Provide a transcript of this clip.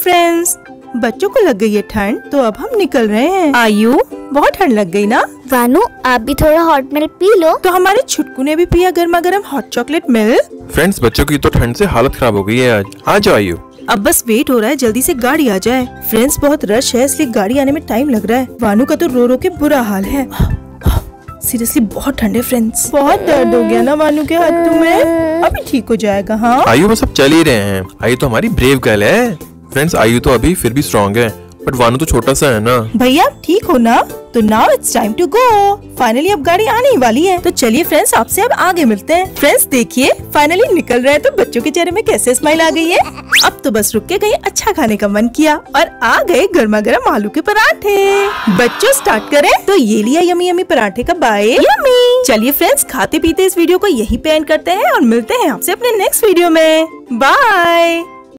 Friends, बच्चों को लग गई है ठंड, तो अब हम निकल रहे हैं। आयु, बहुत ठंड लग गई ना? वानु, आप भी थोड़ा हॉट मिल्क पी लो। तो हमारे छुटकू ने भी पिया गर्मा गर्म हॉट चॉकलेट मिल्क। फ्रेंड्स, बच्चों की तो ठंड से हालत खराब हो गई है आज। आ जाओ आयु। अब बस वेट हो रहा है जल्दी से गाड़ी आ जाए। फ्रेंड्स, बहुत रश है इसलिए गाड़ी आने में टाइम लग रहा है। वानु का तो रो रो के बुरा हाल है। सीरियसली बहुत ठंड है फ्रेंड्स। बहुत दर्द हो गया ना वानु के हाथों में, अभी ठीक हो जाएगा। हाँ आयु, बस अब चल ही रहे हैं। आयु तो हमारी ब्रेव गर्ल है। फ्रेंड्स, आयु तो अभी फिर भी स्ट्रॉन्ग है, बट वानु तो छोटा सा है ना। भैया ठीक हो ना? तो now it's time to go. Finally अब गाड़ी आने ही वाली है, तो चलिए फ्रेंड्स आपसे अब आगे मिलते हैं। फ्रेंड्स देखिए, फाइनली निकल रहे हैं तो बच्चों के चेहरे में कैसे स्माइल आ गई है। अब तो बस रुक के कहीं अच्छा खाने का मन किया और आ गए गर्मा गर्म आलू के पराठे। बच्चों स्टार्ट करें। तो ये लिया यमी यमी पराठे का बाइट। यमी। चलिए फ्रेंड्स, खाते पीते इस वीडियो को यहीं पे एंड करते हैं और मिलते हैं आपसे अपने नेक्स्ट वीडियो में। बाय।